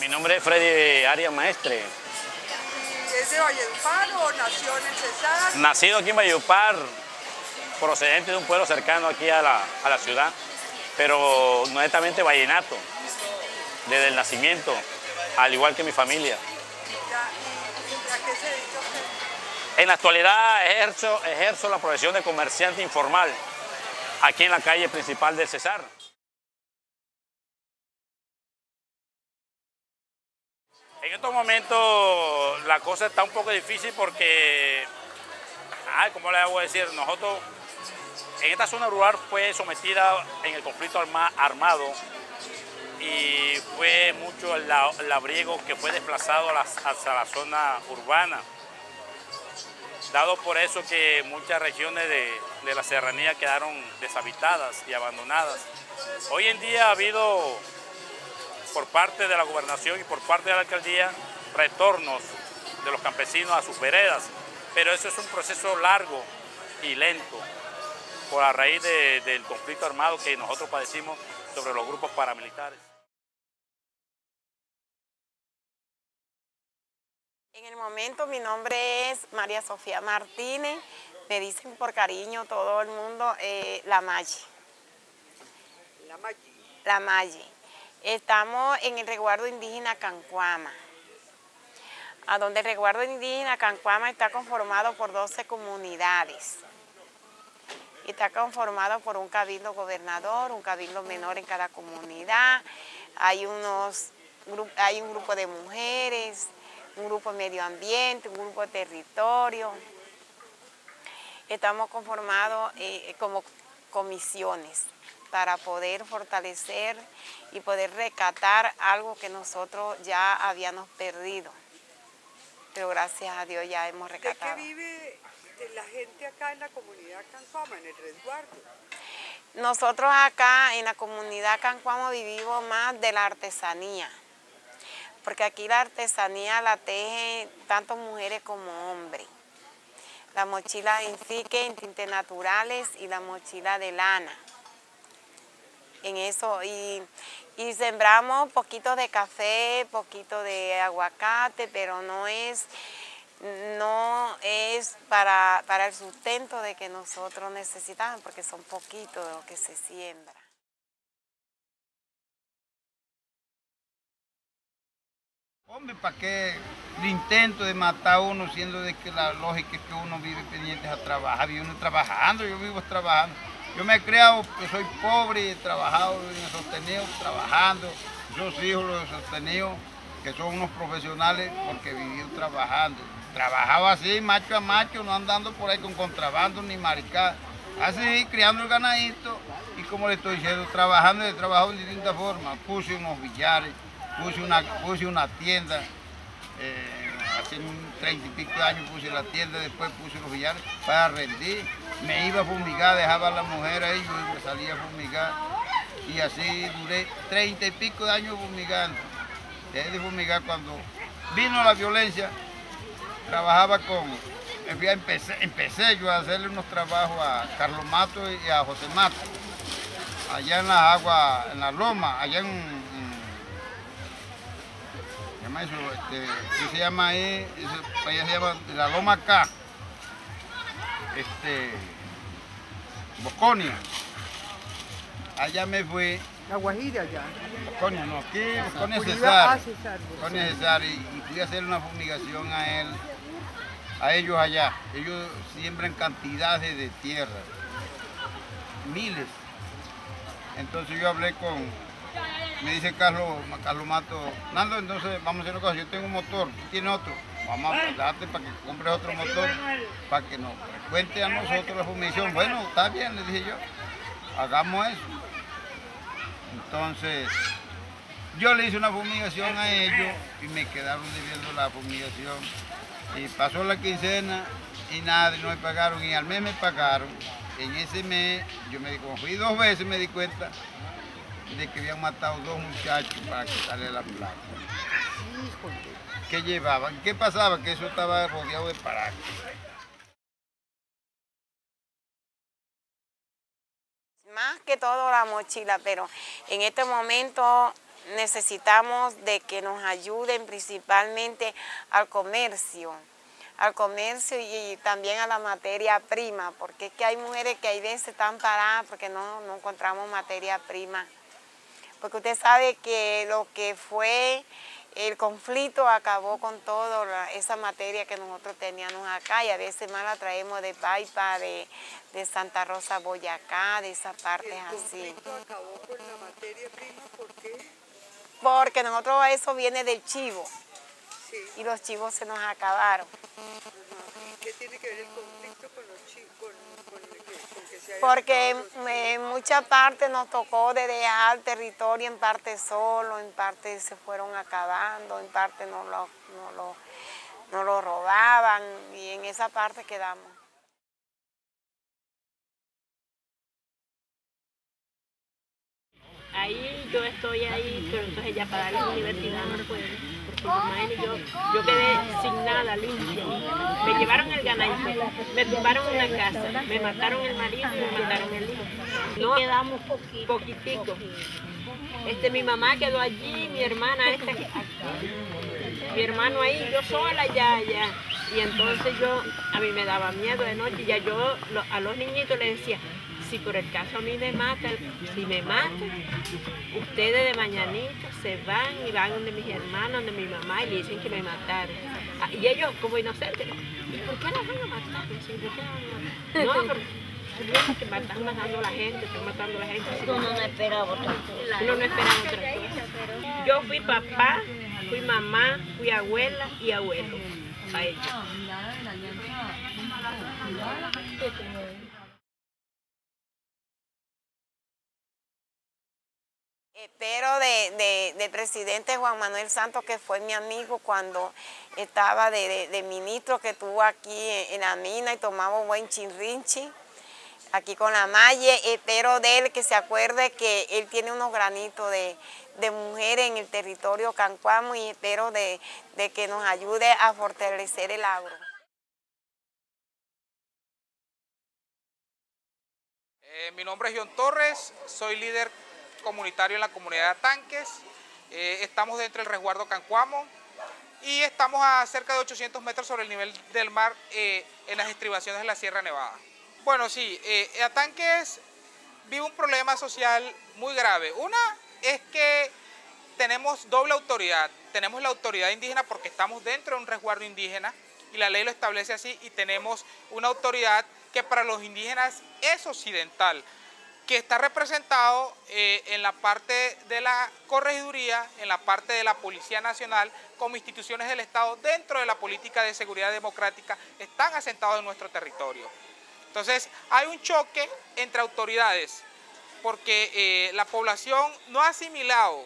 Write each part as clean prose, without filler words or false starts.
Mi nombre es Freddy Arias Maestre. ¿Es de Valledupar o nació en el Cesar? Nacido aquí en Valledupar, procedente de un pueblo cercano aquí a la ciudad, pero netamente vallenato, desde el nacimiento, al igual que mi familia. ¿Y a qué se dedica usted? En la actualidad ejerzo la profesión de comerciante informal aquí en la calle principal del Cesar. En estos momentos la cosa está un poco difícil porque, ¿cómo le voy a decir? Nosotros, en esta zona rural fue sometida en el conflicto armado y fue mucho el labriego que fue desplazado hacia la zona urbana. Dado por eso que muchas regiones de la serranía quedaron deshabitadas y abandonadas. Hoy en día ha habido, por parte de la gobernación y por parte de la alcaldía, retornos de los campesinos a sus veredas, pero eso es un proceso largo y lento por la raíz del conflicto armado que nosotros padecimos sobre los grupos paramilitares. En el momento mi nombre es María Sofía Martínez, me dicen por cariño todo el mundo La Mayi. La Mayi. La Mayi. Estamos en el resguardo indígena Cancuama, a donde el resguardo indígena Cancuama está conformado por 12 comunidades. Está conformado por un cabildo gobernador, un cabildo menor en cada comunidad, hay un grupo de mujeres, un grupo de medio ambiente, un grupo de territorio. Estamos conformados como comisiones para poder fortalecer y poder rescatar algo que nosotros ya habíamos perdido. Pero gracias a Dios ya hemos rescatado. ¿De qué vive la gente acá en la comunidad Cancuama, en el resguardo? Nosotros acá en la comunidad Cancuama vivimos más de la artesanía, porque aquí la artesanía la tejen tanto mujeres como hombres. La mochila de enfique en tintes naturales y la mochila de lana. En eso, y sembramos poquito de café, poquito de aguacate, pero no es para el sustento de que nosotros necesitamos, porque son poquitos de lo que se siembra. Hombre, ¿para qué el intento de matar a uno, siendo de que la lógica es que uno vive pendiente a trabajar, vive uno trabajando, yo vivo trabajando. Yo me he criado, que soy pobre y he trabajado, me he sostenido trabajando. Esos hijos los he sostenido, que son unos profesionales porque he vivido trabajando. Trabajaba así, macho a macho, no andando por ahí con contrabando ni maricada. Así, criando el ganadito y como le estoy diciendo, trabajando, he trabajado en distintas formas. Puse unos billares, puse una tienda, hace 30 y pico de años puse la tienda, después puse los billares para rendir. Me iba a fumigar, dejaba a la mujer ahí, yo me salía a fumigar. Y así duré 30 y pico de años fumigando. Dejé de fumigar cuando vino la violencia, trabajaba empecé yo a hacerle unos trabajos a Carlos Mato y a José Mato, allá en las aguas, en la loma, allá ¿qué se llama ahí? Allá se llama la loma acá, Boconia. Allá me fui. La Guajira allá. Boconia, no, aquí, Boconia Cesar. Cesar. Boconia Cesar, y fui a hacer una fumigación a ellos allá. Ellos siembran cantidades de tierra, miles. Entonces yo hablé me dice Carlos Mato, Nando, entonces vamos a hacer una cosa, yo tengo un motor, ¿tú tienes otro? Vamos a darte para que compres otro motor, para que nos cuente a nosotros la fumigación. Bueno, está bien, le dije yo, hagamos eso. Entonces, yo le hice una fumigación a ellos y me quedaron debiendo la fumigación. Y pasó la quincena y nada, no me pagaron, y al mes me pagaron. En ese mes, como fui 2 veces, me di cuenta de que habían matado 2 muchachos para quitarle la plata. ¿Qué llevaban? ¿Qué pasaba? Que eso estaba rodeado de parajes. Más que todo la mochila, pero en este momento necesitamos de que nos ayuden principalmente al comercio y también a la materia prima, porque es que hay mujeres que hay veces están paradas porque no encontramos materia prima. Porque usted sabe que lo que fue el conflicto acabó con toda esa materia que nosotros teníamos acá, y a veces más la traemos de Paipa, de Santa Rosa, Boyacá, de esas partes así. ¿El conflicto acabó con la materia prima? ¿Por qué? Porque nosotros eso viene del chivo, Sí. y los chivos se nos acabaron. Ajá. ¿Y qué tiene que ver el conflicto con los chicos, con que se hayan Porque acabado los chivos? en muchas partes nos tocó de dejar territorio en parte solo, en parte se fueron acabando, en parte no lo robaban, y en esa parte quedamos. Ahí yo estoy ahí, pero entonces ya para la universidad no puedo, porque imagínate, yo quedé sin nada, limpio. Me llevaron el ganadito, me tumbaron una casa, me mataron el marido y me mataron el hijo. No quedamos poquitico. Mi mamá quedó allí, mi hermana mi hermano ahí, yo sola ya. Y entonces a mí me daba miedo de noche, ya yo a los niñitos les decía, si por el caso a mí me matan, si me matan, ustedes de mañanita se van y van donde mis hermanos, donde mi mamá, y le dicen que me mataron. Y ellos, como inocentes, ¿y por qué las van a matar? Sí, ¿por qué las van a matar? No, porque están matando a la gente, están matando a la gente. Uno no esperaba otra cosa. Uno no esperaba otra cosa. Yo fui papá, fui mamá, fui abuela y abuelo a ellos. Espero del presidente Juan Manuel Santos, que fue mi amigo cuando estaba de ministro, que estuvo aquí en la mina y tomamos buen chinrinchi, aquí con la Maye. Espero de él que se acuerde que él tiene unos granitos de mujeres en el territorio Cancuamo, y espero de que nos ayude a fortalecer el agro. Mi nombre es John Torres, soy líder comunitario en la comunidad de Atanques. Estamos dentro del resguardo Cancuamo y estamos a cerca de 800 metros sobre el nivel del mar en las estribaciones de la Sierra Nevada. Bueno, sí, Atanques vive un problema social muy grave. Una es que tenemos doble autoridad. Tenemos la autoridad indígena porque estamos dentro de un resguardo indígena y la ley lo establece así, y tenemos una autoridad que para los indígenas es occidental, que está representado en la parte de la corregiduría, en la parte de la Policía Nacional, como instituciones del Estado dentro de la política de seguridad democrática, están asentados en nuestro territorio. Entonces hay un choque entre autoridades, porque la población no ha asimilado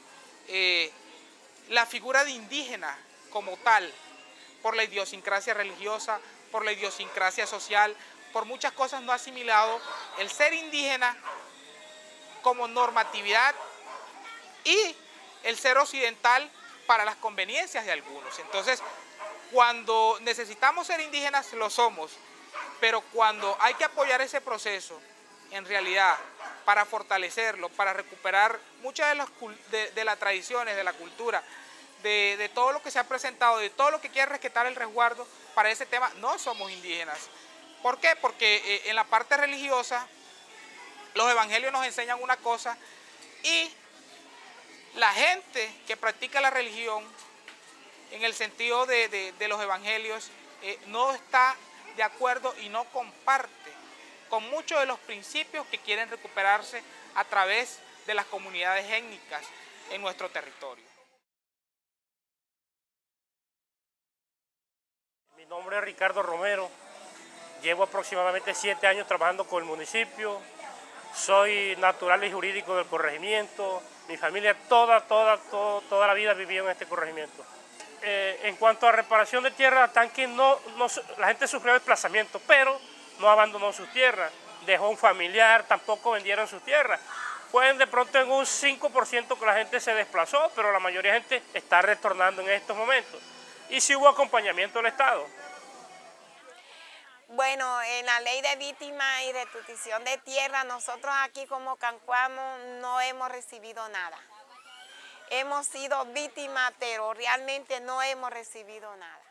la figura de indígena como tal, por la idiosincrasia religiosa, por la idiosincrasia social, por muchas cosas no ha asimilado el ser indígena como normatividad y el ser occidental para las conveniencias de algunos. Entonces, cuando necesitamos ser indígenas, lo somos, pero cuando hay que apoyar ese proceso, en realidad, para fortalecerlo, para recuperar muchas de las tradiciones, de la cultura, de todo lo que se ha presentado, de todo lo que quiere rescatar el resguardo, para ese tema no somos indígenas. ¿Por qué? Porque en la parte religiosa los evangelios nos enseñan una cosa y la gente que practica la religión en el sentido de los evangelios no está de acuerdo y no comparte con muchos de los principios que quieren recuperarse a través de las comunidades étnicas en nuestro territorio. Mi nombre es Ricardo Romero. Llevo aproximadamente 7 años trabajando con el municipio, soy natural y jurídico del corregimiento, mi familia toda la vida vivió en este corregimiento. En cuanto a reparación de tierra, Atanques la gente sufrió desplazamiento, pero no abandonó sus tierras, dejó un familiar, tampoco vendieron sus tierras. Pueden de pronto en un 5% que la gente se desplazó, pero la mayoría de gente está retornando en estos momentos. Y sí hubo acompañamiento del Estado. Bueno, en la ley de víctimas y restitución de tierra, nosotros aquí como Cancuamo no hemos recibido nada. hemos sido víctimas, pero realmente no hemos recibido nada.